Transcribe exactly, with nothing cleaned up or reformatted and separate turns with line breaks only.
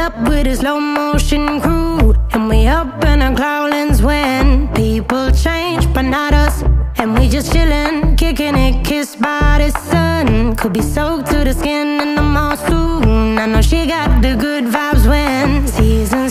up with a slow motion crew, and we up in our growlings when people change, but not us. And we just chillin', kicking it, kissed by the sun. Could be soaked to the skin in the mall soon. I know she got the good vibes when seasons